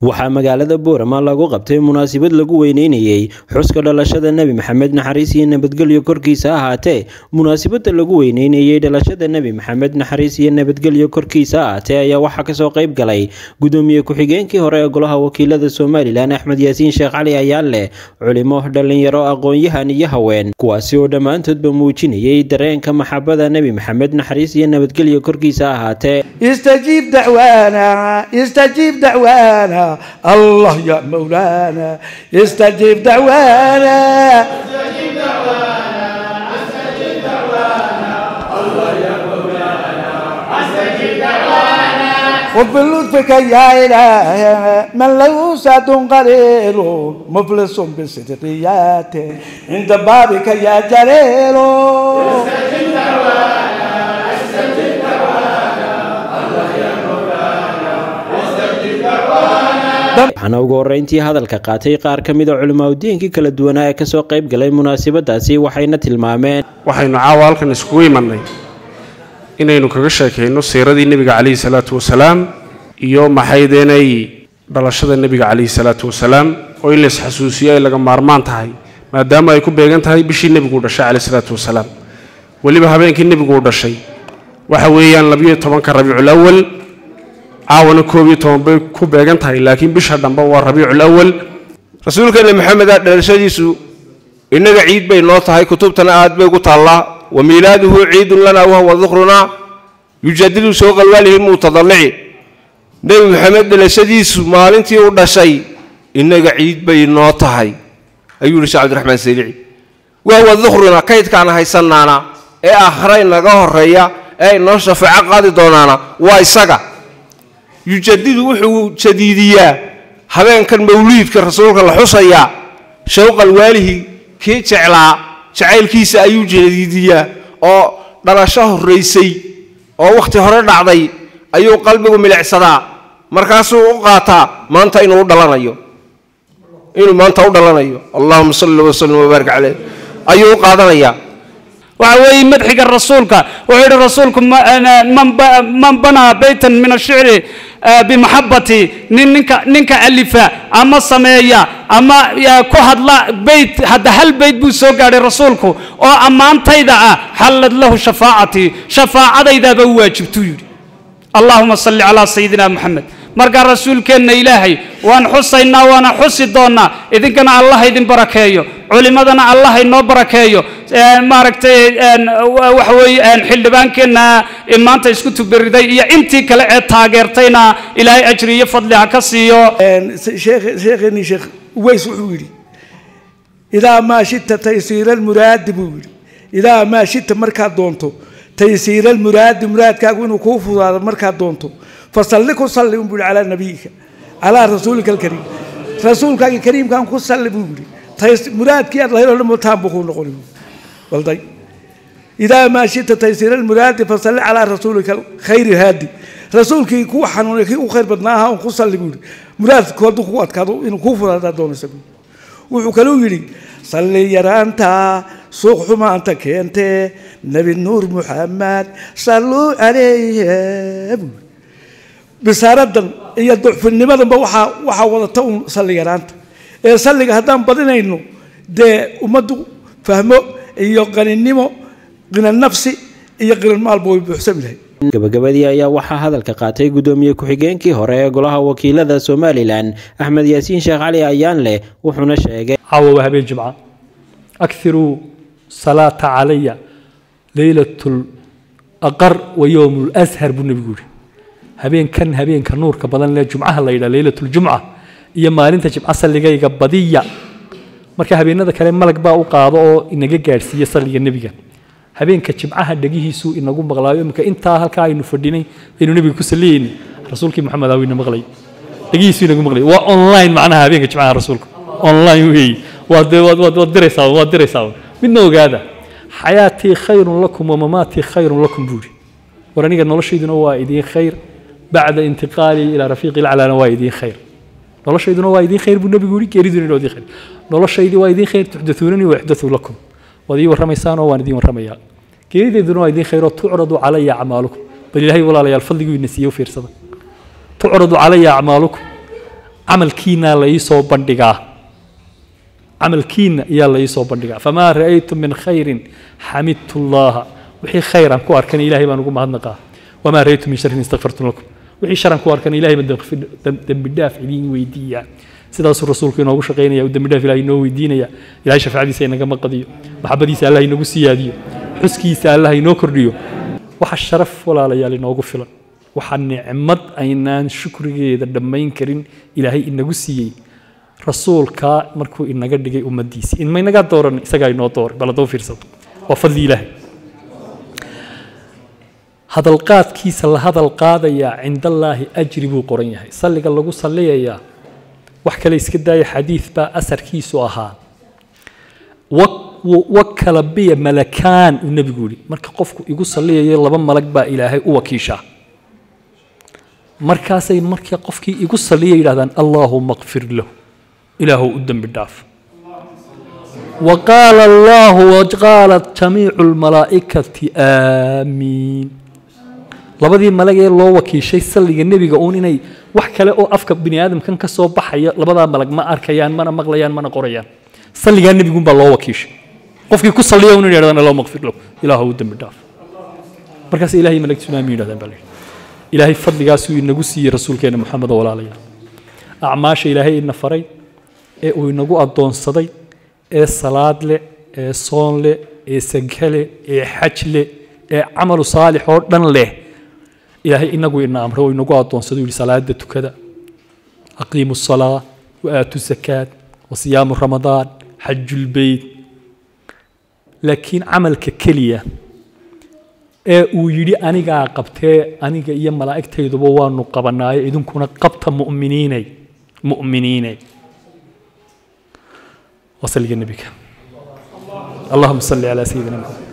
waxaa magaalada Boorama lagu qabtay munaasabad lagu weyneynayay xuska dhalashada Nabi Maxamed naxariis iyo nabadgelyo korkiisa ahaatee munaasabada lagu weyneynayay dhalashada Nabi Maxamed naxariis iyo nabadgelyo korkiisa ahaatee ayaa waxa ka soo qayb galay gudoomiye ku-xigeenkii hore ee golaha wakiilada Soomaaliland Axmed Yaasiin Sheekh Cali Ayaale culimo dhalinyaro aqoon-yahan iyo haween kuwaasi oo dhamaantoodba muujinayay dareenka maxabada Nabi Maxamed naxariis iyo nabadgelyo korkiisa ahaatee استجيب دعوانا الله يا مولانا استجيب دعوانا الله يا مولانا استجيب دعوانا خذ بلطفك يا إله من له سعد قليل مفلس بصدقياته عند بابك يا جليل استجيب دعوانا استجيب دعوانا الله يا مولانا استجيب دعوانا waxaana ugu horeyntii hadalka qaatay qaar ka mid ah culimada kala duwan ee ka soo qayb galay munaasabadaasi waxayna tilmaameen waxaynu caawa halkan isku imanay inaynu kaga sheekeyno siiradii nabiga kaleey salaatu wasalaam iyo maxaydeenay dhalashada nabiga kaleey salaatu wasalaam oo in la xasuusiyo ay laga maarmaan tahay maadaama ay ku beegan tahay bishii nabigu dhashay kaleey salaatu wasalaam waliba habeenkii nabigu dhashay waxa weeyaan 12 Rabiicul Awwal عاون كوبي تومبي كوبيجان تاي لكن بشهر دمبا وربيع الأول رسولك محمد الرشيديسو إنك عيد بين نوت هاي كتبتنا عاد بيقول الله وميلاده عيد لنا وهو ذكرنا يجدد سوق الوالي المتضلع نبي محمد الرشيديسو مالنتي ولا شيء إنك عيد بين نوت هاي أيوة رشيد عبد الرحمن السريعي وهو ذكرنا كيد كان هاي سنانا إيه آخرين نجاه الريا إيه نصف عقاد دونانا وايسقى يجدد وحو جديدية هذين كان مولود كرسولك الحصية شوق الوالي كي شعيل كيس أيو جديدية أو دار شهر رئيسي أو وقت هرد عضي أيو قلبه من العصراء مركزه قاطع ما أنت إنه دلنا إنه ما أنت دلنا اللهم صل وسلم وبارك عليه أيو قاطعنا وعوي مدحك الرسولك وعيد رسولكم من بنى بيتا من الشعر بمحبتي ننك ألفا أما سمايا أما كهد لا بيت هذا هل بيت بوسوق على رسولكم أو أما أنت إذا حلت له شفاعتي شفاعة إذا بواجب تيجي اللهم صل على سيدنا محمد مرقى الرسول كان إلهي وأن حسينا وأن حسدنا إذن كان الله إذن بركايو علمنا الله إنه بركايو ماركتي وحوي حل بانكنا إما أنت يسكت بردي أنت كلا تاجرتنا إلهي أجري فضلها كسيو شيخ ويس عوري إذا ما شئت تيسير المراد بوري إذا ما شئت مركز دونتو تيسير المراد كاغون وكوفو هذا مركز دونتو فصلك وصلي على نبيك على رسولك الكريم رسولك الكريم كان كصلي بوري مراد كي الله يرحمه متابعون نقول والله إذا ما شئت تيسير المراد فصل على رسولك خير هادي رسولك يكون حنونك وخير بدناها وكصلي بوري مراد كودو قوات كادو إنه كوفو هذا دون سبيل وحكلوا لي صلي يرانتا سوق ما أنت كنت نبي النور محمد صلوا عليه بسارة يضعف النماذج وحا وضعتهم صلي يرانتا صلي هدام بدنا إنه ده ومدو فهمه يقن النمو قن النفس يقن المال بوي بحسب له gabagabadii ayaa waxaa hadalka qaatay gudoomiye ku-xigeenkii hore ee golaha wakiilada Soomaaliland Axmed Yaasiin Sheekh Cali Ayaale wuxuuna sheegay عاوة هبين جمعة أكثروا صلاة علي ليلة الأقر ويوم الأزهر بالنبي يقول هبين كان نور كبدن للجمعة ليلة الجمعة يا مالين تجيب أصل اللي جاي قبضية مركا هبين هذا كلام ملك باو قاضي إن جاي جالس يصلي النبي هبين كجمعة دقيه سوء إن نقوم بغلاوي مك أنت هالكاي نفرديني إنه نبي كسلين رسولك محمد أوين مغلي دقيه سوء نقوم بغلاوي وأونلاين معنا هبين كجمعة رسولك أونلاين وهي ودرسوا منه هذا حياتي خير لكم ومماتي خير لكم بوري وراني قال نولا شيء وايدين خير بعد انتقالي إلى رفيق الأعلى وايدين خير نولا شيء وايدين خير بالنبي يقولي كيريدون وايدين خير نولا شيء وايدين خير تحدثونني ويحدثوا لكم وذي ورميسان واندي ورميال كيريدون وايدين خير تعرضوا علي أعمالكم بل الله ولا لي الفضل ينسيه في رصده تعرضوا علي أعمالكم camalkiina la ii soo bandhigaa camalkiina iyaa la ii soo bandhigaa famaa ra'aytu min khayrin xamidtu llaha wixii khayr aan ku arkana ilaahay baan ugu mahadnaqaa wamaa ra'aytu min sharrin istakfartu lakum wixii shar aan ku arkana ilaahay baan dembi dhaaf idiin weydiiyaa sidaasuu rasuulku inoogu shaqaynaya uu dembi dhaaf ilaahay inoo weydiinaya ilaahay shafaacadiisa inagama qadiyo maxabadiisa allah inagu siyaadiyo xuskiisa allah inoo kordhiyo waxa sharaf walaalayaal inoogu filan waxa nicmad aynaan shukrigeeda dhammayn karin ilaahay inagu siiyey rasuulka markuu inaga dhigay ummadiisa in ma inaga dooran isagaa inoo dooray bal haddoo fiirsado waa fadli ilaahay hadalqaadkiisa la hadal qaadayaa cindallaahi ajri buu qoran yahay salliga lagu salliyayaa wax kale iska daaya xadiid baa asarkiisu ahaa wakala biya malakaan uu nebigu yidhi marka qofku igu salliyayo laba malag baa ilaahay u wakiishaa markaasay markii qofkii igu salliya yidhahdaan allaahuma qfir lahu ilaahu u dembi dhaaf وقال الله وقالت جميع الملائكة آمين labadii malag ee loo wakiishay salliga nebiga uun inay wax kale oo afka bini aadamkan ka soo baxaya labadaa malag ma arkayaan mana maqlayaan mana qorayaan salligaa nebigun baa loo wakiishay qofkii ku salliya uun inay yidhahdaan allahuma qfir lahu ilaahu u dembi dhaaf markaas ilaahay malagtiisu aamin yidhahdaan baa ilaahay fadligaasuu inagu siiyey rasuulkeena maxamed walaalayaal acmaasha ilaahay ina faray ee uu inagu addoonsaday ee salaad leh ee soon leh ee sanke leh ee xaj leh ee camalu saalix oo dhan leh ilaahay inagu ina amray oo inagu addoonsado yidhi salaada tukada aqiimu salaa wa aatu zakaat wa siyaamu ramadaan xajulbeyt laakiin camalka keliya ee uu yidhi anigaa qabtee aniga iyo malaa'igtayduba waanu qabanaayo idinkuna qabta mu'miniinay وصل النبي اللهم صل على سيدنا محمد